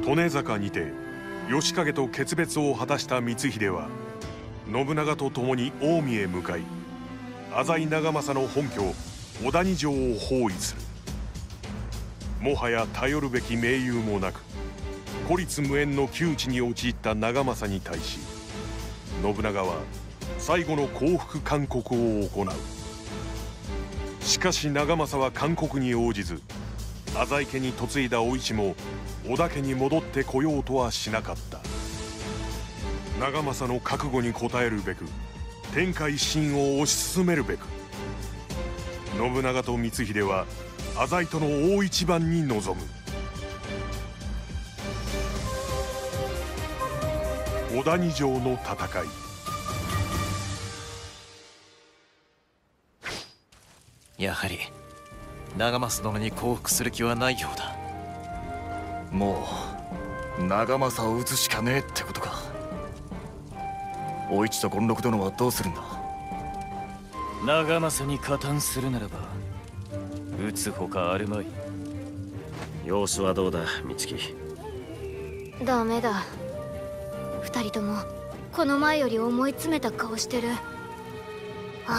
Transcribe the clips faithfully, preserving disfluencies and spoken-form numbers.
利根坂にて義景と決別を果たした光秀は信長と共に近江へ向かい、浅井長政の本拠小谷城を包囲する。もはや頼るべき盟友もなく、孤立無援の窮地に陥った長政に対し、信長は最後の降伏勧告を行う。しかし長政は勧告に応じず、浅井家に嫁いだお市も織田家に戻ってこようとはしなかった。長政の覚悟に応えるべく、天下一新を推し進めるべく、信長と光秀は浅井との大一番に臨む。小谷城の戦い。 やはり長政殿に降伏する気はないようだ。 もう長政を討つしかねえってことか。お市と権六殿はどうするんだ。 長政に加担するならば討つほかあるまい。 様子はどうだ美月。 ダメだ、二人ともこの前より思い詰めた顔してる。はあ、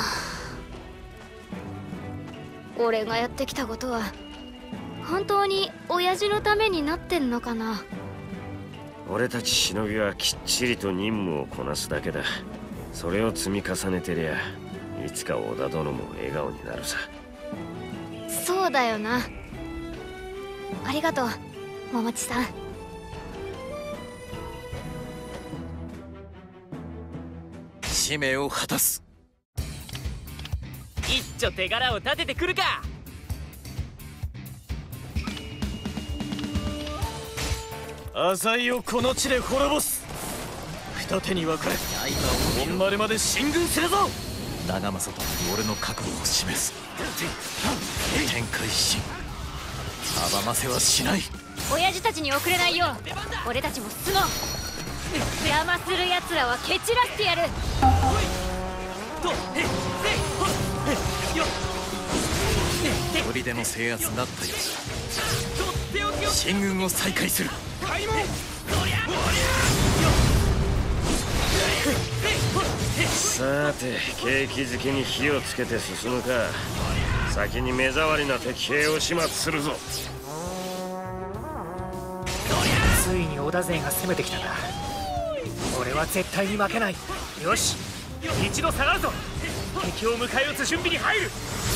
俺がやってきたことは本当に親父のためになってんのかな。 俺たち忍びはきっちりと任務をこなすだけだ。それを積み重ねてりゃいつか織田殿も笑顔になるさ。 そうだよな。ありがとう桃地さん。 使命を果たす。 一丁手柄を立ててくるか。浅井をこの地で滅ぼす。二手に分かれ本丸まで進軍するぞ。 長政と俺の覚悟を示す。天下一新、阻ませはしない。 親父たちに遅れないよう俺たちも進もう。邪魔する奴らは蹴散らしてやる。 砦の制圧なったようだ。進軍を再開する。 さて景気づけに火をつけて進むか。先に目障りな敵兵を始末するぞ。 ついに織田勢が攻めてきたな。俺は絶対に負けない。よし、一度下がるぞ。敵を迎え撃つ準備に入る。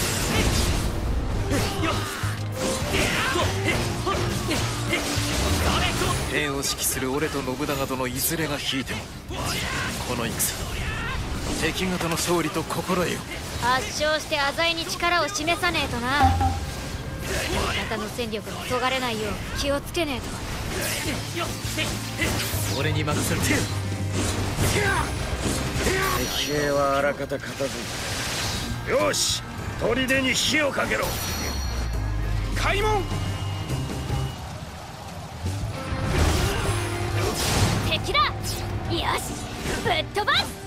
兵を指揮する俺と信長とのいずれが引いても、この戦敵方の勝利と心得よ。 圧勝して浅井に力を示さねえとな。味方の戦力にそがれないよう気をつけねえと。 俺に任せろ。 敵兵はあらかた片付いた。よし、砦に火をかけろ。開門。 敵だ。よし、ぶっ飛ばす。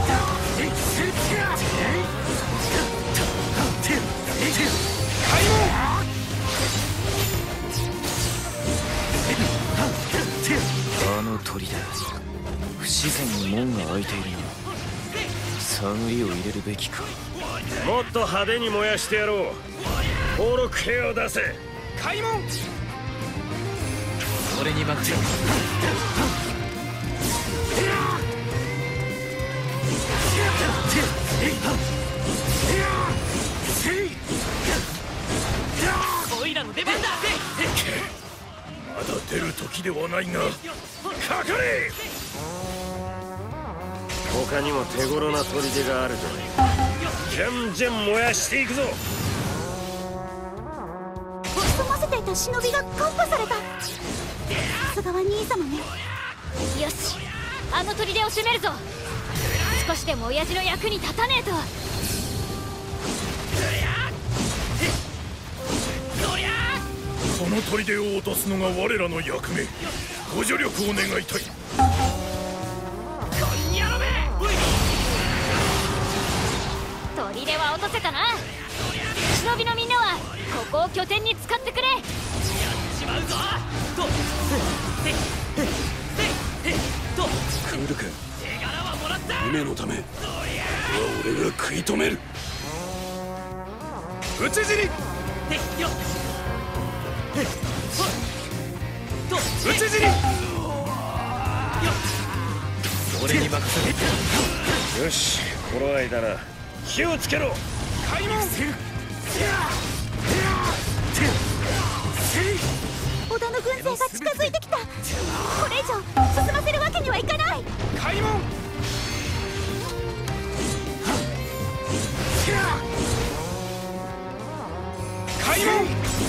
あの砦、不自然に門が開いているな。探りを入れるべきか。 もっと派手に燃やしてやろう。登録兵を出せ。開門。 俺に任せろ。 オイラの出番だ。 まだ出る時ではないが、かかれ。 他にも手頃な砦があるじゃないか。じゃんじゃん燃やしていくぞ。 潜ませていた忍びがカッポされた。さすがは兄様ね。よし、あの砦を閉めるぞ。少しでも親父の役に立たねえと。 この砦を落とすのが我らの役目。ご助力を願いたい。 砦は落とせたな。忍びのみんなはここを拠点に使ってくれ。やっちまうぞ。 来るか。夢のためは俺が食い止める。討ち死に。討ち死に。 俺に任せる。 よし、頃合いだな。火をつけろ。 開門。 織田の軍勢が近づいてきた。これ以上進ませるわけにはいかない。 開門。開門。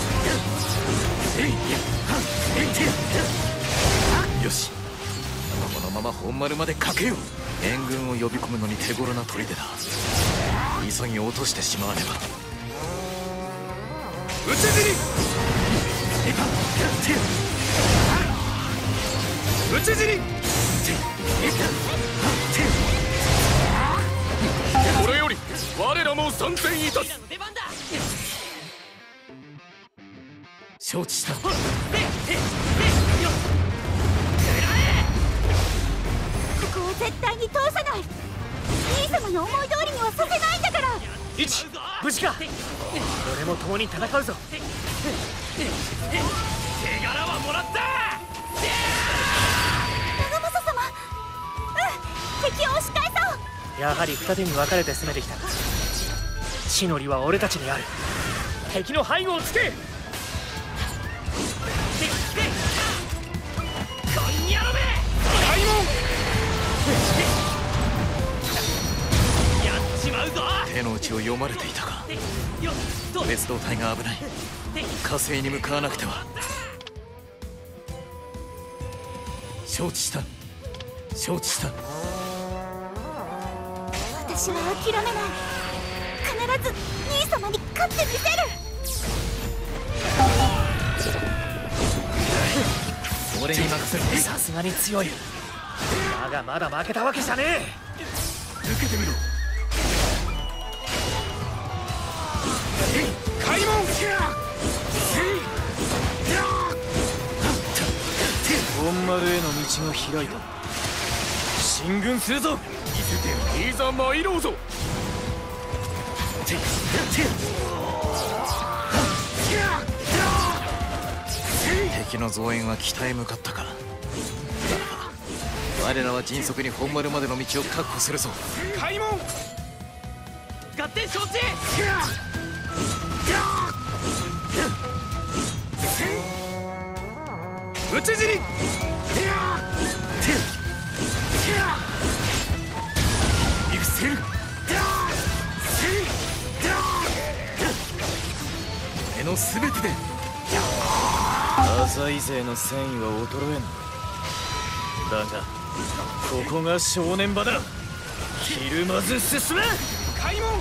よし、このまま本丸までかけよう。援軍を呼び込むのに手頃な砦だ。急ぎ落としてしまわねば。 討ち死に。討ち死に。これより我らも参戦いたす。 承知した。 ここは絶対に通さない。兄様の思い通りにはさせないんだから。 一無事か。俺も共に戦うぞ。 手柄はもらった。 長政様、うん、敵を押し返そう。 やはり二手に分かれて攻めてきた。地の利は俺たちにある。敵の背後をつけ。 手の内を読まれていたか。別動隊が危ない。火星に向かわなくては。承知した。承知した。 私は諦めない。必ず兄様に勝ってみせる。 俺に任せる。 さすがに強い。だがまだ負けたわけじゃねえ。 受けてみろ。 開門。 本丸への道が開いた。進軍するぞ。 見せていざ参ろうぞ。 敵の増援は北へ向かったか。だが我らは迅速に本丸までの道を確保するぞ。 開門。 合点承知。 討ち死に。 行くせる。目のすべてで。 浅井勢の戦意は衰えん。だがここが正念場だ。ひるまず進め。 開門。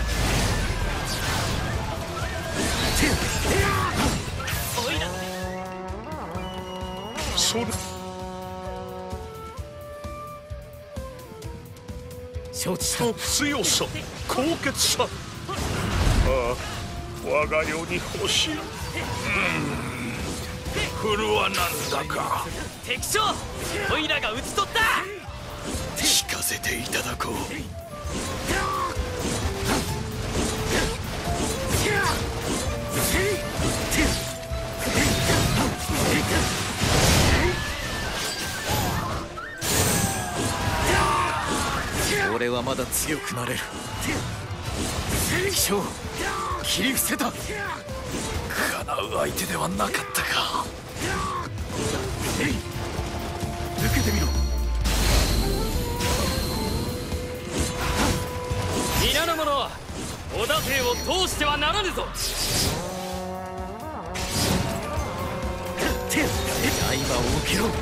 それ。 承知した。 強さ、高潔さ。ああ、我が世に欲しい。うん、振はなんだか。 敵将、オイラが討ち取った。 聞かせていただこう。 俺はまだ強くなれる。敵将、切り伏せた。 叶う相手ではなかったか。 えい、受けてみろ。 皆の者、織田勢を通してはならぬぞ。 刃を受けろ。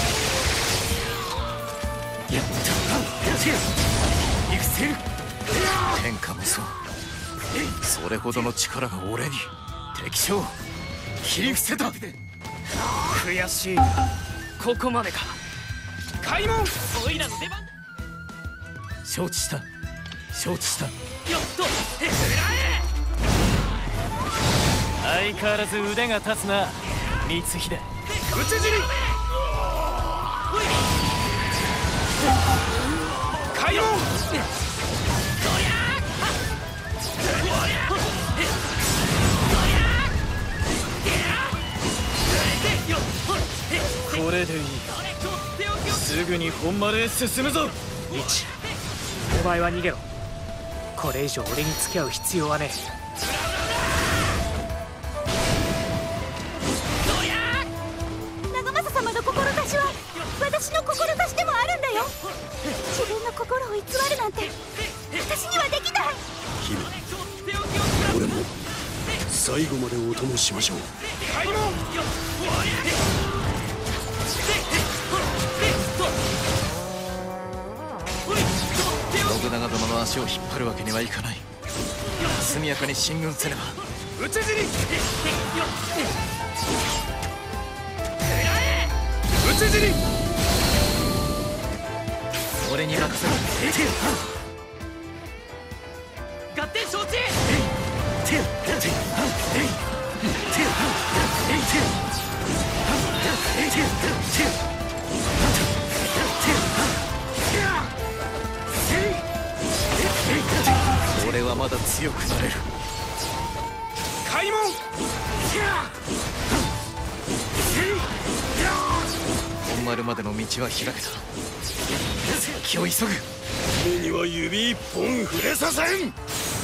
やった。行くせる。天下もそう。それほどの力が俺に。敵将、切り伏せた。 悔しい。ここまでか。開門。オイラの出番だ。 承知した。承知した。 よっと、へ相変わらず腕が立つな、光秀。 討ち死に。 開門。 これでいい。すぐに本丸へ進むぞ。 イチ、お前は逃げろ。これ以上俺に付き合う必要はねえ。長政様の志は私の志でもあるんだよ。自分の心を偽るなんて私にはできない。 姫、俺も最後までお供しましょう。 開門。 信長殿の足を引っ張るわけにはいかない。速やかに進軍せねば。 討ち死に。討ち死に。 俺に任せろ。 合点承知。 俺はまだ強くなれる。 開門。 本丸までの道は開けた。気を急ぐ。 姫には指一本触れさせん。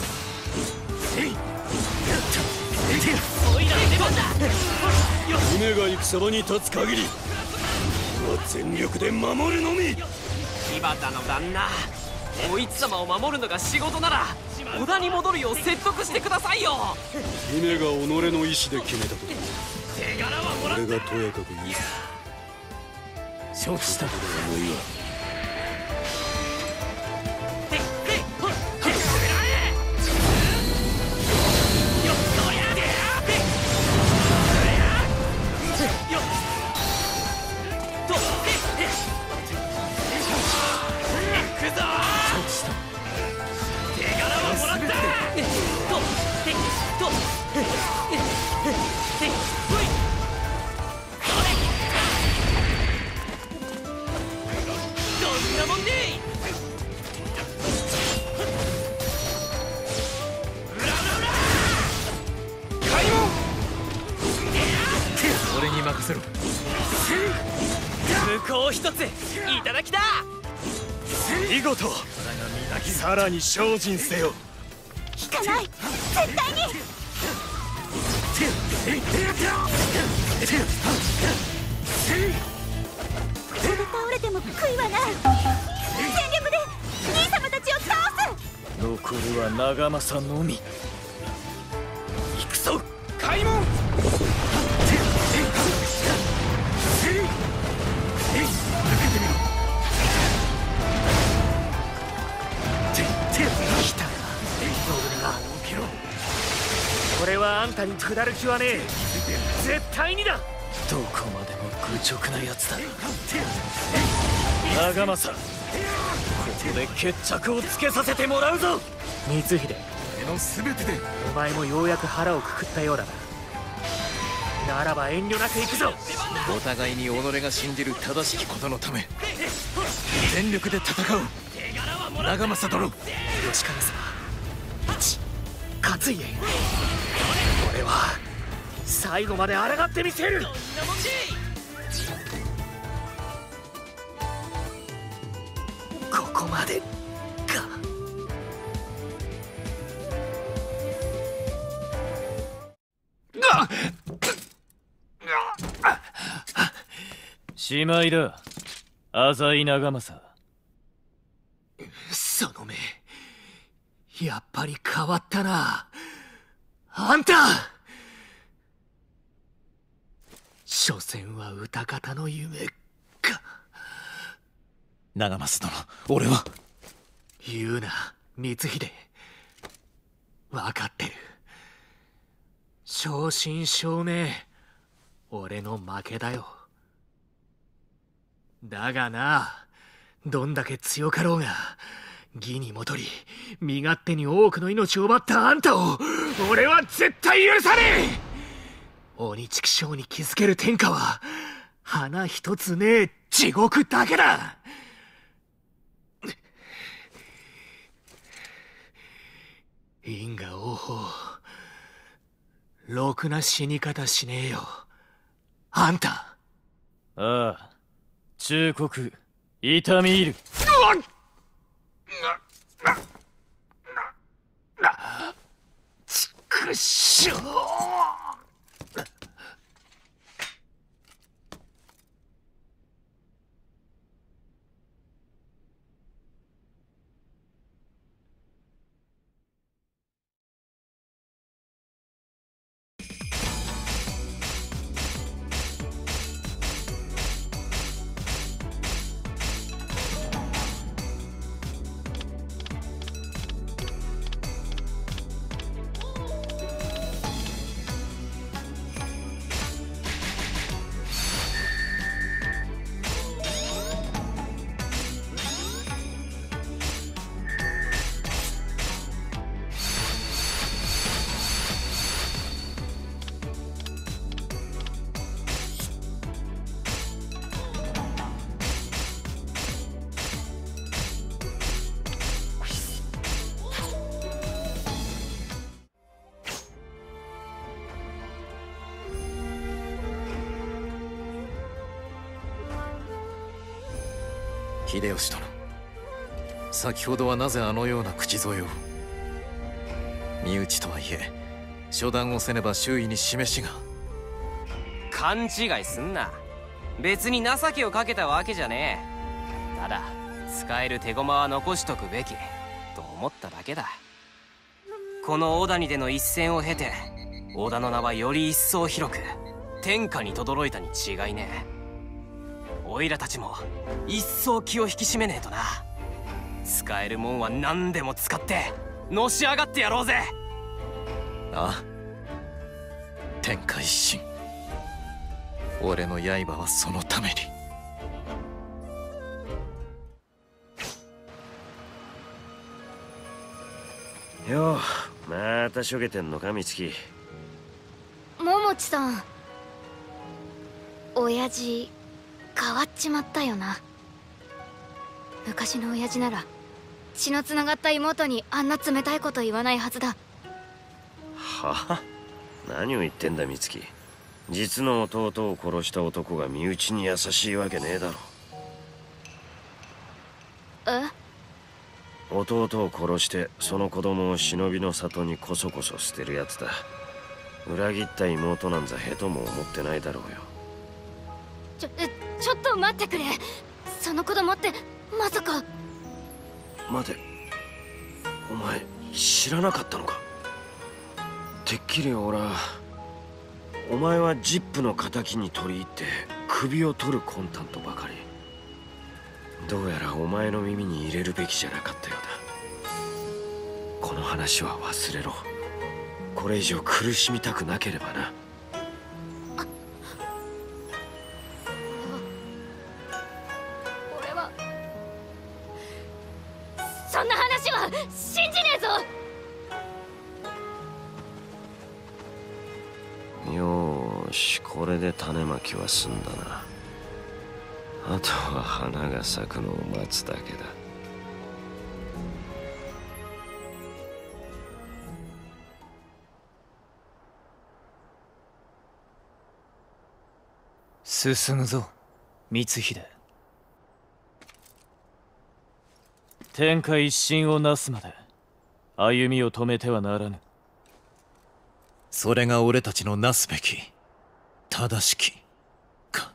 おいらの出番だ。 姫が戦場に立つ限り俺は全力で守るのみ。 井端の旦那、お市様を守るのが仕事なら織田に戻るよう説得してくださいよ。 姫が己の意志で決めたと手柄はもらった。 俺がとやかく言う。 承知した。 思いは俺に任せろ。 向こう一ついただきだ。 見事。さらに精進せよ。 引かない、絶対に。ここで倒れても悔いはない。全力で兄様たちを倒す。 残るは長政のみ。行くぞ。 開門。来たか信長。これはあんたに下る気はねえ。絶対にだ。 どこまでも愚直なやつだ。長政、ここで決着をつけさせてもらうぞ。 光秀、 俺の全てで。 お前もようやく腹をくくったようだな。ならば遠慮なく行くぞ。 お互いに己が信じる正しきことのため全力で戦う。長政殿。 吉影様、一勝家、俺は最後まで抗ってみせる。ここまでか。 しまいだ、浅井長政。 その目、やっぱり変わったな。あんた、所詮は歌方の夢か。 長政殿、俺は。 言うな、光秀。分かってる。正真正銘、俺の負けだよ。だがな、どんだけ強かろうが、義に戻り身勝手に多くの命を奪ったあんたを俺は絶対許さねえ。鬼畜生に気づける天下は花一つねえ地獄だけだ。 因果応報、ろくな死に方しねえよ。あんた。 ああ、忠告痛み入る。 ちくしょう。 秀吉殿、先ほどはなぜあのような口添えを。身内とはいえ初段をせねば周囲に示しが。 勘違いすんな。別に情けをかけたわけじゃねえ。ただ使える手駒は残しとくべきと思っただけだ。この小谷での一戦を経て織田の名はより一層広く天下に轟いたに違いねえ。おいらたちも一層気を引き締めねえとな。使えるもんは何でも使ってのし上がってやろうぜ。 ああ、天下一心。俺の刃はそのために。よう、またしょげてんのか美月。 桃地さん、親父変わっちまったよな。昔の親父なら血のつながった妹にあんな冷たいこと言わないはずだ。 はあ、何を言ってんだ美月。実の弟を殺した男が身内に優しいわけねえだろ。 え？ 弟を殺してその子供を忍びの里にこそこそ捨てるやつだ。裏切った妹なんざへとも思ってないだろうよ。 ちょ、ちょっと待ってくれ。その子供ってまさか。 待て、お前知らなかったのか。てっきり俺はお前はジップの敵に取り入って首を取る魂胆とばかり。どうやらお前の耳に入れるべきじゃなかったようだ。この話は忘れろ。これ以上苦しみたくなければな。 俺はそんな話は信じねえぞ。 よーし、これで種まきは済んだな。あとは花が咲くのを待つだけだ。 進むぞ光秀。天下一心をなすまで歩みを止めてはならぬ。 それが俺たちのなすべき正しきか。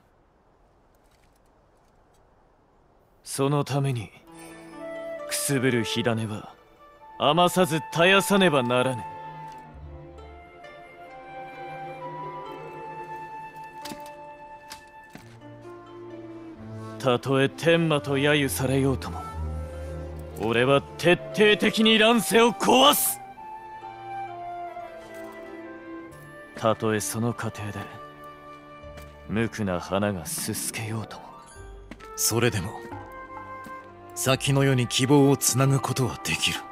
そのためにくすぶる火種は余さず絶やさねばならぬ。たとえ天馬と揶揄されようとも俺は徹底的に乱世を壊す。たとえその過程で無垢な花がすすけようとも。 それでも先の世に希望をつなぐことはできる。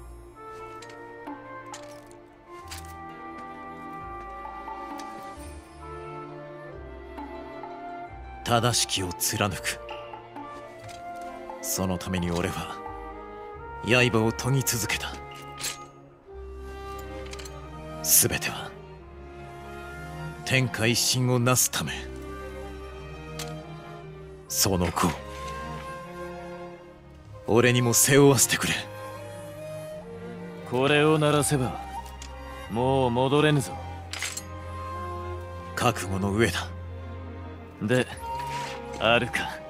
正しきを貫く。そのために俺は刃を研ぎ続けた。 全ては天下一神をなすため。その子俺にも背負わせてくれ。 これを鳴らせばもう戻れぬぞ。 覚悟の上だ。 であるか。